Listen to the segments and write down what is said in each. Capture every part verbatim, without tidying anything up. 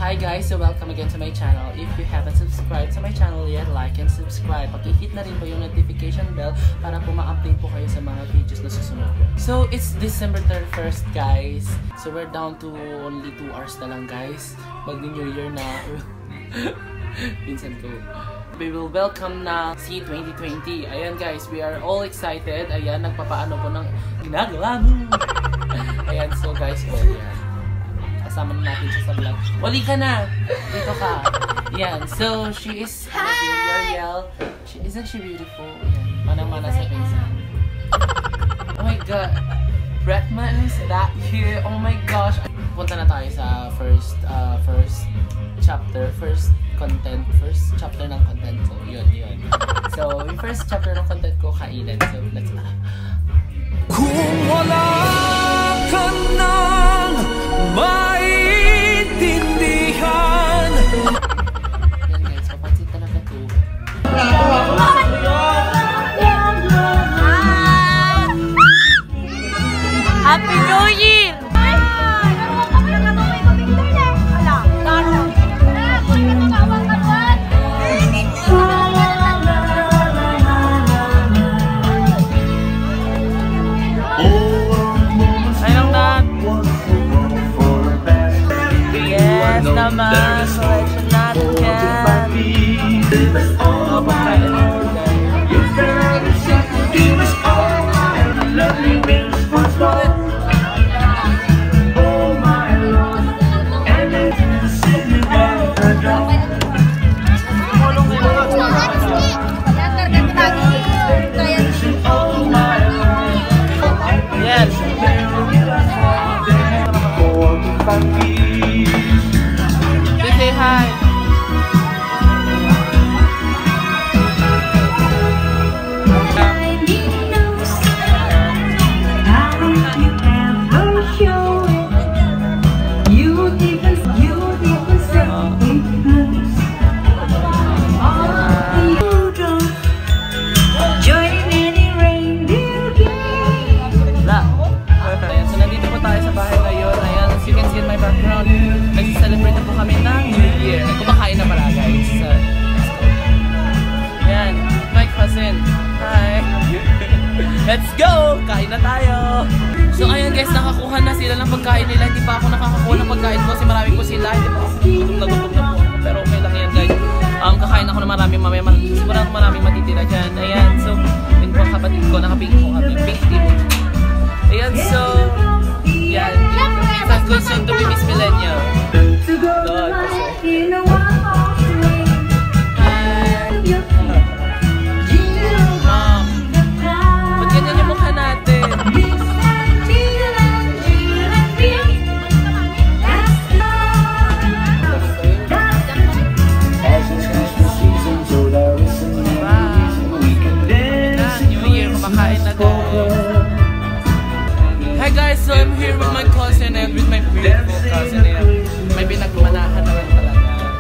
Hi guys, so welcome again to my channel. If you haven't subscribed to my channel yet, like and subscribe. Pag-hit na rin po yung notification bell para po ma-update po kayo sa mga videos na susunod. So it's December thirty-first guys. So we're down to only two hours na lang guys. Mag-New Year na. Pinsan ko. We will welcome na si twenty twenty. Ayan guys, we are all excited. Ayan, nagpapaano po ng ginagawa mo. Ayan, so guys, oh yan. Kasama natin siya sa vlog. Wali ka na! Dito ka. Yan. So, she is Ariel. She, isn't she beautiful? Yan. Manang-mana sa pinsan. Oh my god. Bretman is that here? Oh my gosh. Punta na tayo sa first, uh, first chapter. First content. First chapter ng content. So, yun, yun. So, yung first chapter ng content ko, kainan. So, let's go. Kung wala ka nang maintindihan. Yan guys, papansin talaga to. Happy New Year! Naman, selection natin yan. Oh, pagkain mo guys. Yes. Say hi. Let's go! Kain na tayo! So ayan guys, nakakuha na sila ng pagkain nila. Hindi pa ako nakakakuha ng pagkain ko kasi marami po sila. Hindi pa ako gutom na gutom na po ako. Pero okay lang yan guys. Um, kakain ako ng marami mamaya. Sigurado maraming matitira dyan. Ayan, so yun po kapatid ko. Nakapink po kami. Pink team. Ayan, so yan. Sa good soon to be Miss Millennial. God, kasi so I'm here with my cousin and with my beautiful cousin and may pinagmanahan naman talaga.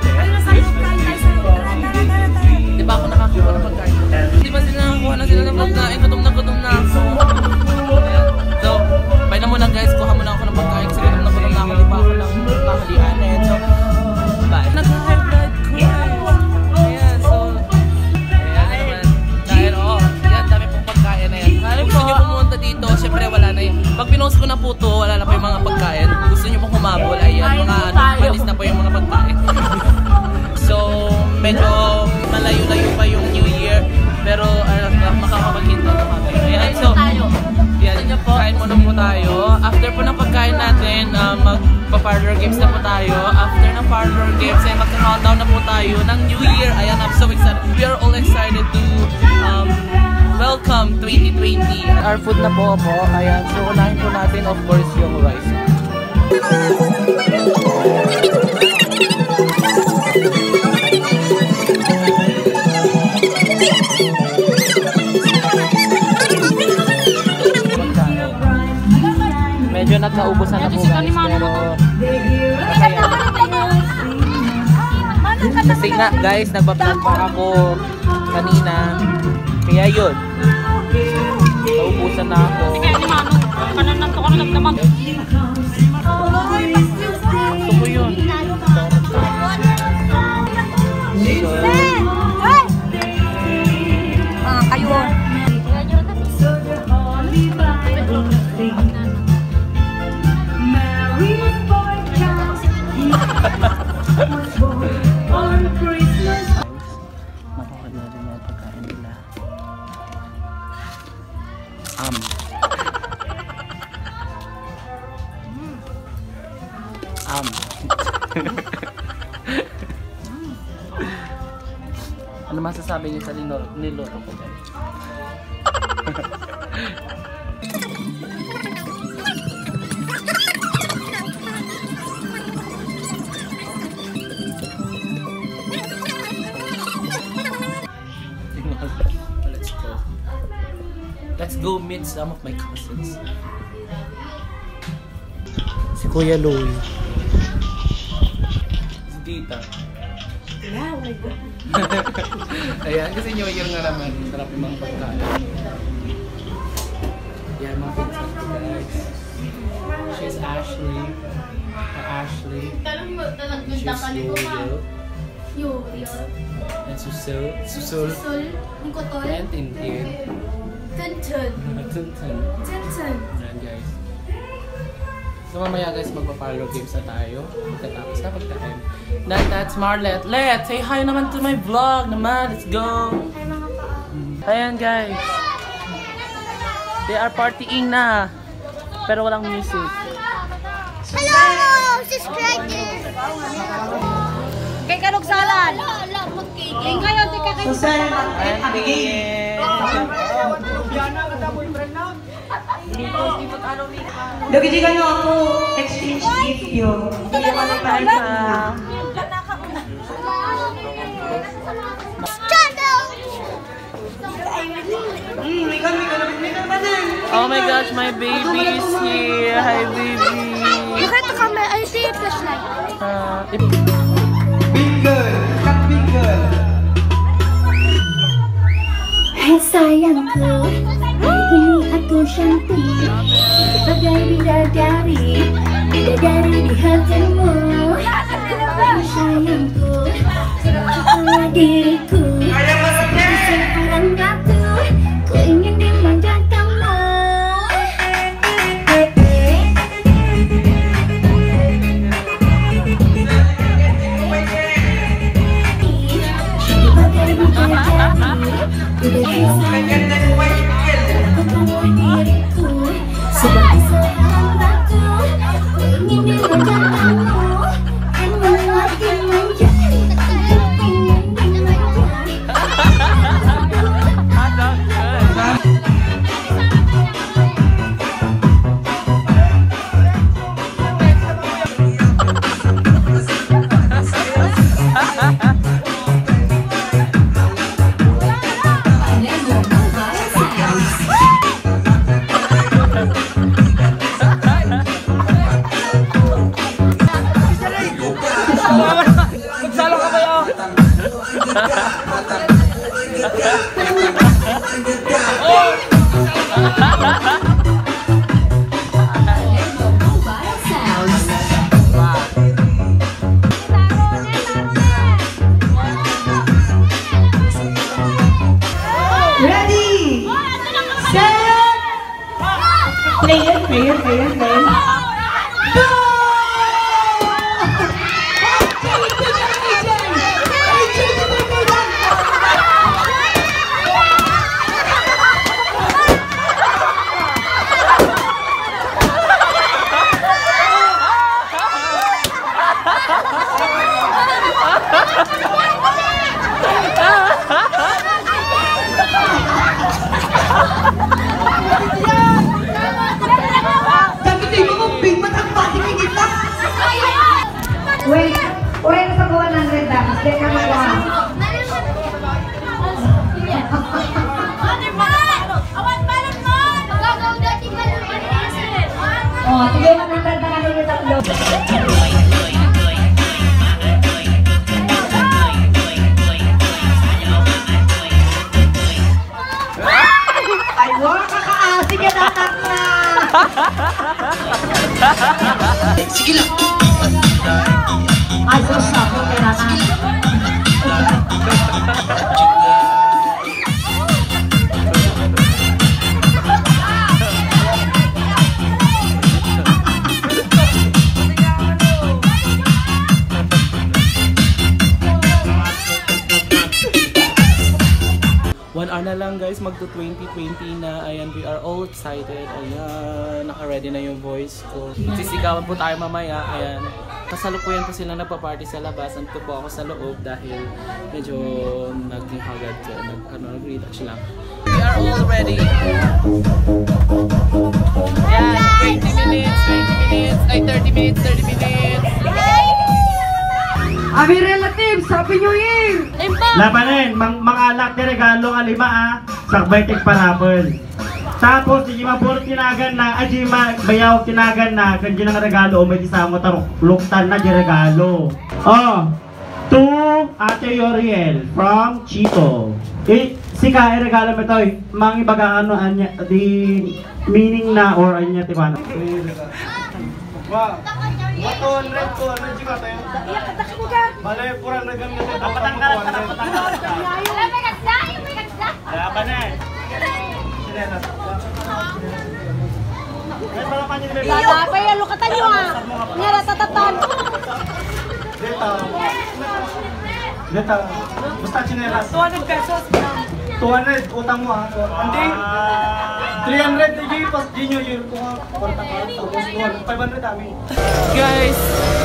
Di ba ako nakakuha ng pagkain? Di ba sila nakakuha na sila ng pagkain? Gutom na gutom na ako. So, bye na muna guys. Kuha muna ako ng pagkain kasi gutom na gutom na ako. Di ba ako lang nakalianin. So, bye. Nag-high blood ko guys. Ayan, so ayan naman. Dahil oh, yan, dami pong pagkain na yan. Kung gusto nyo pumunta dito, syempre wala na yun. Pag pinost ko na po to, wala na po yung mga pagkain. Gusto nyo pong humabol, ayan, mga ano, malis na po yung mga pagkain. So, medyo malayo-layo pa yung New Year. Pero, ano, makakapaghinto na kami. Ayan, so, yan, kain muna po tayo. After po ng pagkain natin, um, magpa-parlor games na po tayo. After ng parlor games, ay magka-countdown na po tayo ng New Year. Ayan, I'm so excited. We are all excited to, um, welcome twenty twenty. Our food na po po. Ayan. So, unahin po natin of course yung rice. Medyo nagkaubusan na po guys. Pero kasi nga guys, nagpa-vlog pa ako kanina. Kaya yun. Naubusan na ako. Sige, ni Manong. Kanan na ito ka na nagdamag. Gusto ko yun. Ham. Ano masasabi niyo sa niluto ko guys? Let's go. Let's go meet some of my cousins. Si Kuya Louie. Si Tita. Yeah, oh my God. Ayan, kasi New Year nga naman. Sarap yung mga pagkain. Yan, mga pinsan ko guys. She's Ashley. Hi, Ashley. She's Yoyo. Yoyo. And Susul. Susul. Susul. Nikotol. And Tintin. Tuntun. Tuntun. Tuntun. Ayan guys. So mamaya guys, magpa-follow games na tayo. Pagkatapos na pagkain. That, that's Marlet. Let, say hi naman to my vlog naman. Let's go. Hi mga paa. Ayan guys. They are partying na. Pero walang music. Hello! Subscribe din! Kay kanugsalan. King kayo, di ka kayo. Ayan, tingin. Lagi ka nyo ako exchange gift yun. Hindi naman ang parang Oh my gosh, my baby is here. Hi baby. Bakit ka may I see flashlight? Uh, Bingle! Kat bingle! Hai sayangku, hari ini aku cantik bagai bidadari, bidadari di hatimu. Hai sayangku, semangatlah diriku seperti seorang ratu, ku ingin dimanja kamu. Bagai bidadari, sebagai seorang ratu, ku ingin dimanja kamu dan membuat dimanja, ingin dimanja. Magsalo ka kayo! Ready! Set! Play it, play it, play it, play it. Go! Wait, wait sa one hundred dams. Then ka magawa. Oh, sige one hundred na kami yung tatlo. Ay, wow, kakaasig yan anak na. Sige lang. Ay, sus, ako kailangan. One hour na lang lang guys, magto twenty twenty na. Ayan, we are all excited. Ayan, naka-ready na yung voice ko. Sisigawan po tayo mamaya. Ayan, kasalukuyan po sila nagpa-party sa labas. Nandito po ako sa loob dahil medyo naging hagad ko. Nag, ano, nag-retouch lang. We are all ready. Ayan, twenty minutes, twenty minutes, ay thirty minutes, thirty minutes. Ami relatives, Happy New Year! Labanin, mang mangalak ni regalo nga lima ah, sakbay tig panapon. Tapos, hindi mapuro tinagan na, ay di bayaw tinagan na, kanji ng regalo, o may isama tarok, luktan na di regalo. Oh, to Ate Yoriel from Chico. Eh, sika, ay regalo mo ito, eh, mang ibaga ano, anya, di meaning na, or anya, tiba na. Wow. Baton, red ko, red juga tayo. Balay, kurang nagam na ito. Patang kalat, patang kalat. Apa na? Apa ya lu kata nyo ah? Nyara tatatan. Dito. Dito. Basta chinelas. two hundred pesos. two hundred, utang mo ha. Hindi. three hundred, hindi pas di nyo yun. Kung five hundred kami. Guys,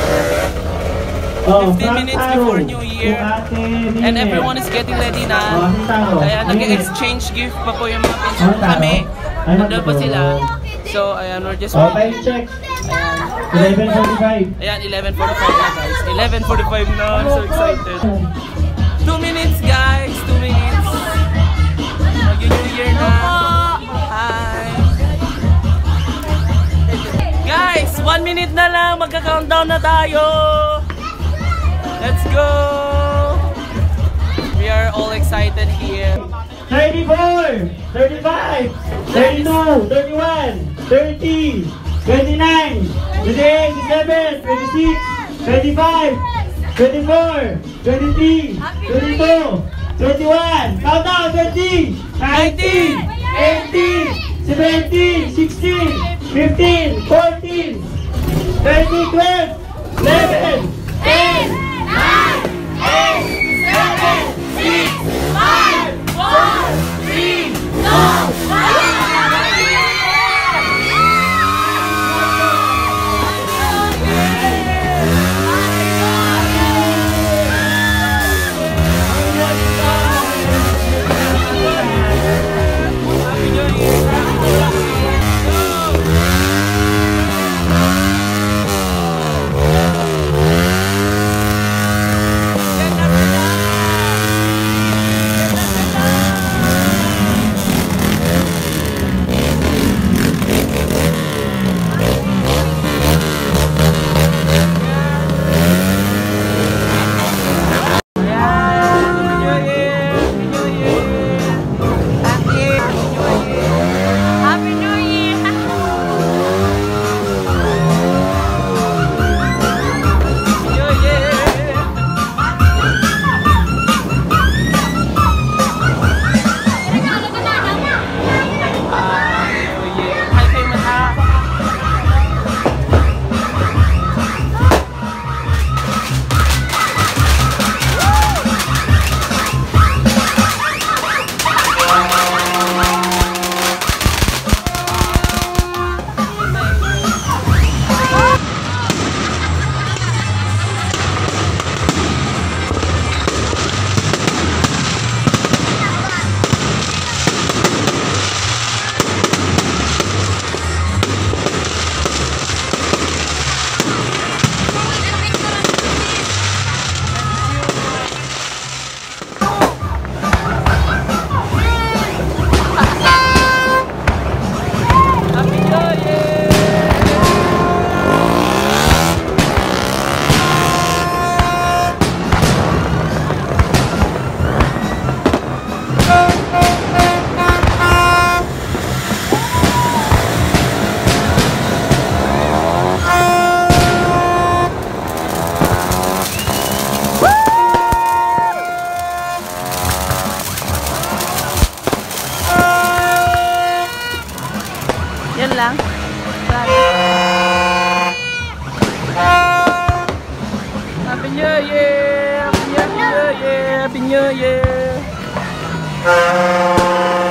fifteen minutes before New Year and everyone is getting ready na. Kaya nag-exchange gift pa po yung mga pinsan ko kami. Nandun pa sila. So, ayan, we're just Okay, check. eleven forty-five. Ayan, eleven forty-five na guys. eleven forty-five na. I'm so excited. two minutes guys. two minutes. Mag-New Year na. Hi. Guys, one minute na lang. Magka-countdown na tayo. Let's go. We are all excited here. thirty-four, thirty-five, thirty-two, thirty-one, thirty, twenty-nine, twenty-eight, twenty-seven, twenty-six, twenty-five, twenty-four, twenty-three, twenty-two, twenty-one, countdown, twenty, nineteen, eighteen, seventeen, sixteen, fifteen, fourteen, thirteen, twelve, eleven, ten, nine, eight, seven, six, five, four, three, two, one. Yan lang. Happy New Year! Happy New Year! Happy New Year!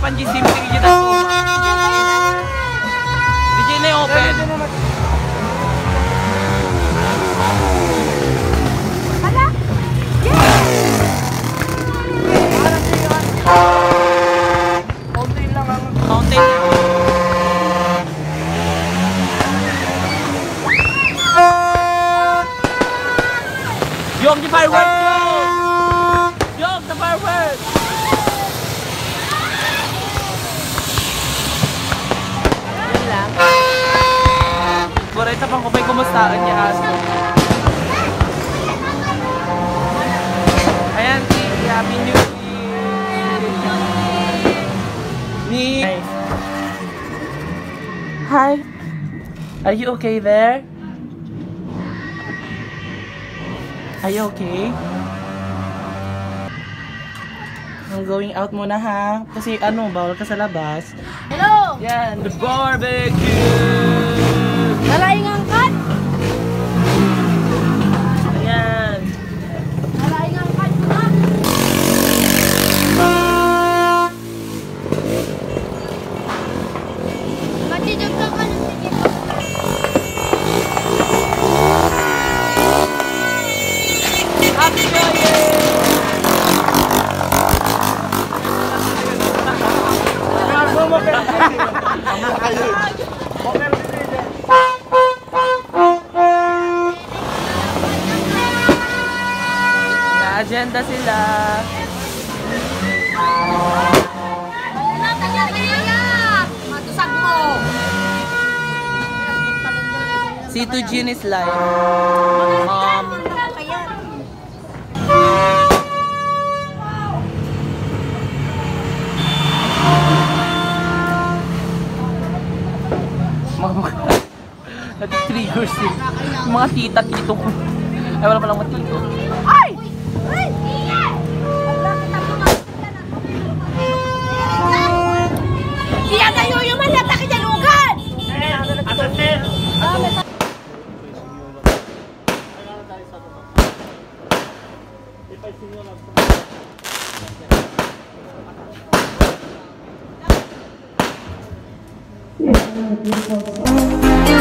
Panji Sim, sige na to. D J na yung open. Hala! Fountain lang ang... Fountain lang. Yung di fireworks! Yung the fireworks! Yun lang. Kurita pang kupay kumustaan niya aso. Ayan, si Happy New Year! Ni... Hi! Are you okay there? Are you okay? I'm going out muna ha. Kasi ano, bawal ka sa labas. Hello! Yan, the barbecue! Nalaing ang kat! Ayan. Nalaing ang kat mo na! Matidog ka ka ng sige. Happy New Year! Na-agenda sila. Matusag mo! Si Tujin is live. Um, nag-triggers eh. Yung mga tita-tito ko. Ay, wala palang matito. Ay! Ay! Iyan na yun yung malata kinyalugan! Asasin! Beautiful.